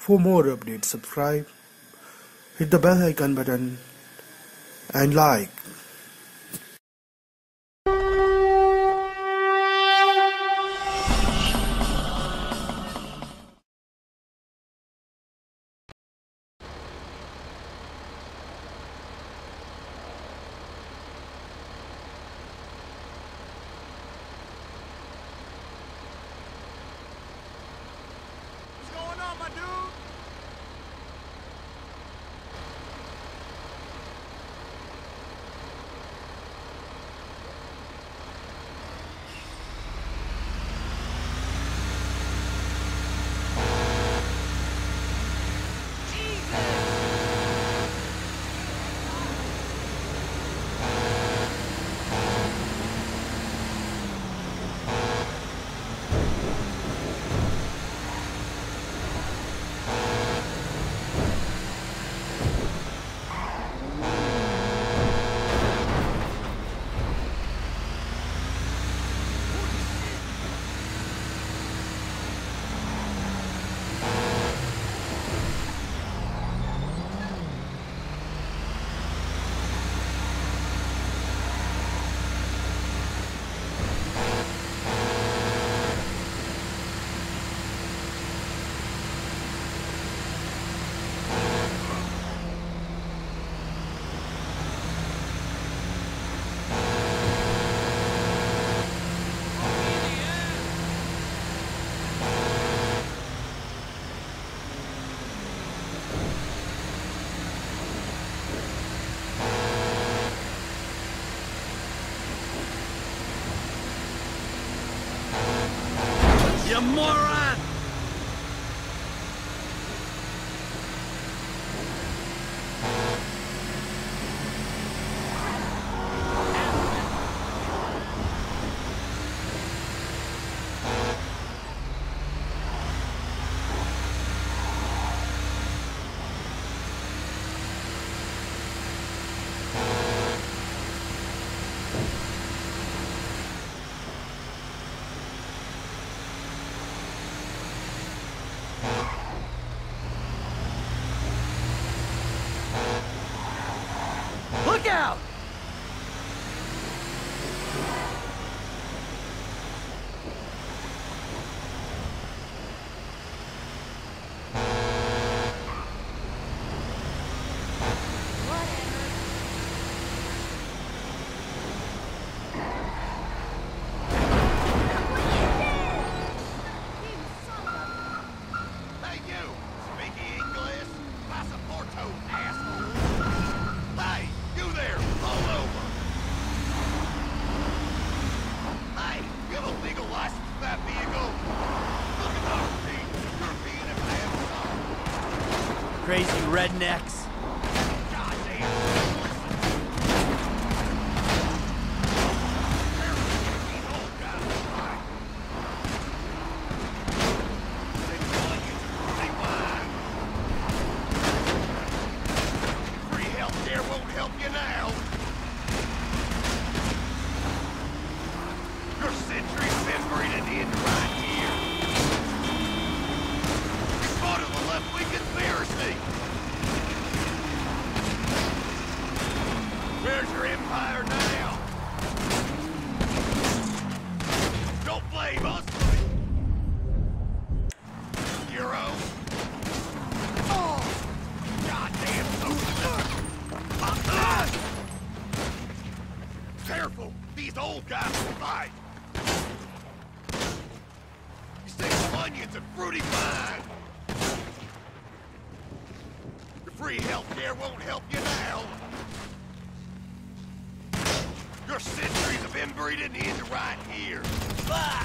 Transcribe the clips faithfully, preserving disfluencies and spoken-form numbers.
For more updates, subscribe, hit the bell icon button and like. What's going on, my dude? You moron! Look out! Hey you! Speaking English? Passaporto, asshole! Hey, you there! Roll over! Hey, you have a legal license for that vehicle? Look at those things! European and Amazon! Crazy rednecks! Goddamn! Your century's been breeding in right here. It's part of the left-wing conspiracy. Where's your empire now? Don't blame us. Hero. Oh, goddamn socialist. Careful, these old guys will fight. You stay some onions and fruity vine. Your free healthcare won't help you now. Your centuries of inbreeding end right here. Bye!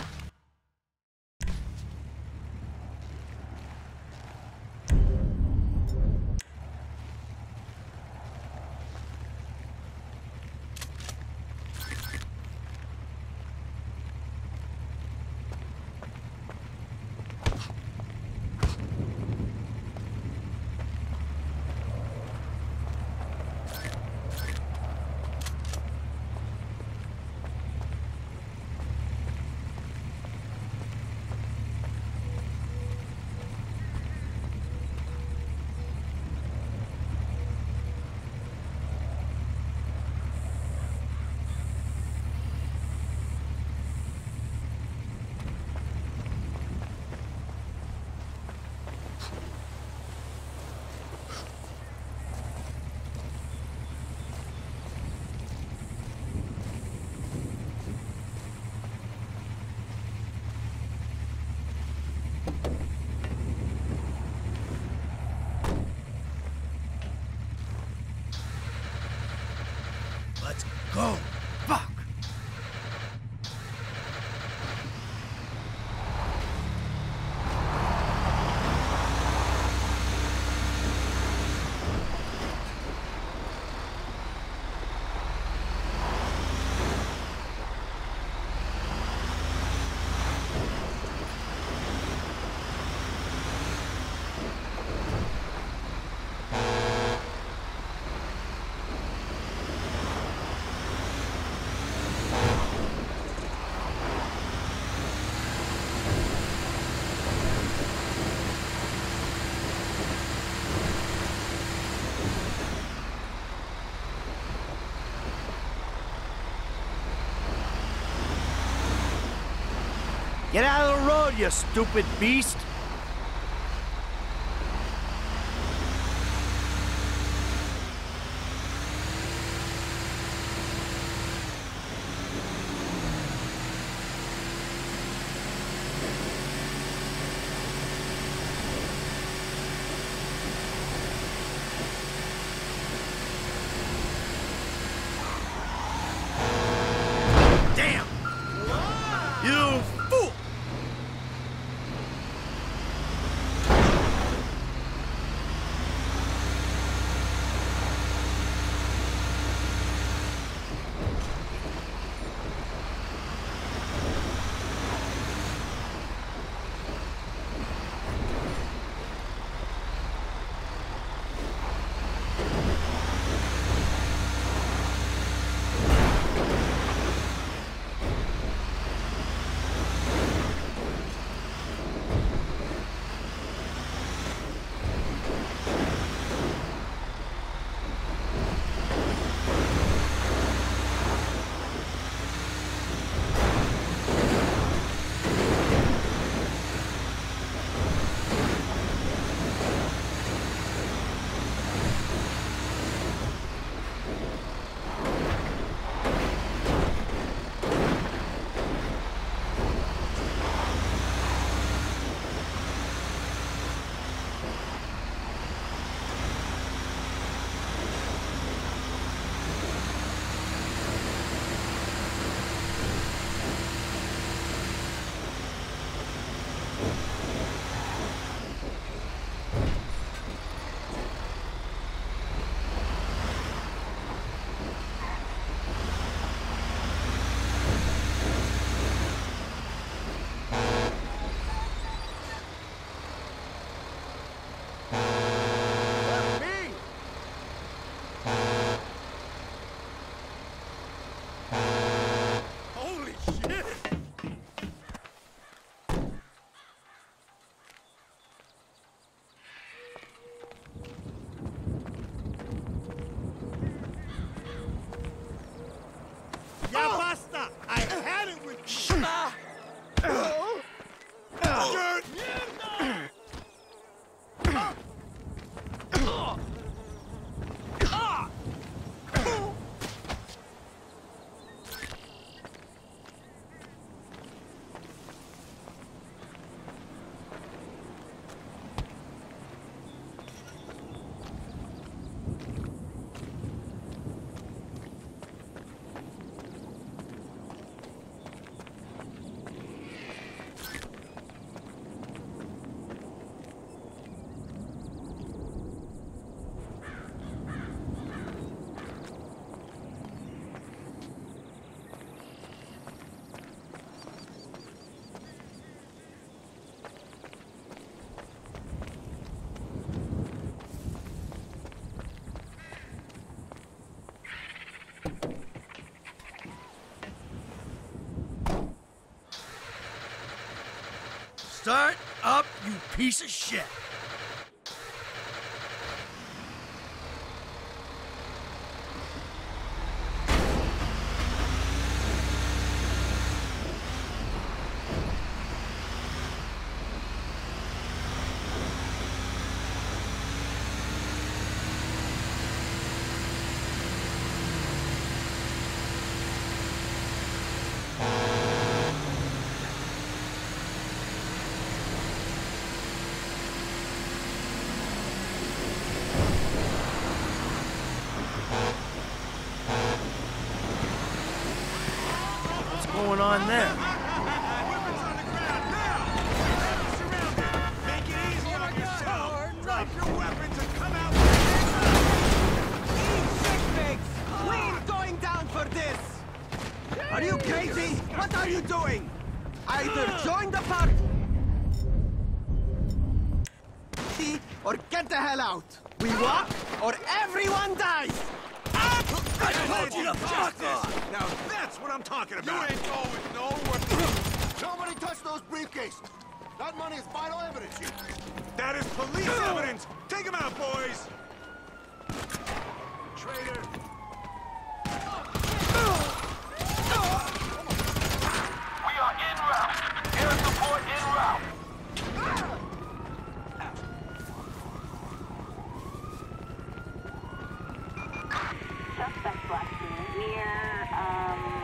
Go! Fuck! Get out of the road, you stupid beast! Damn! You fool! Holy shit! Ya basta! I had it with you! Dirt! Start up, you piece of shit! on there? Weapons on the ground, now! Enemy surrounded! Make it easy on yourself! Drop your weapons and come out with Chick-bakes! We ain't going down for this! Are you crazy? What are you doing? Either join the party or get the hell out! We walk or everyone dies! I told you to fuck off! Now that's what I'm talking about! You ain't going nowhere! Nobody touch those briefcases! That money is vital evidence here! That is police evidence! Take him out, boys! Traitor! We are en route. Air support en route. Suspect last seen near, um,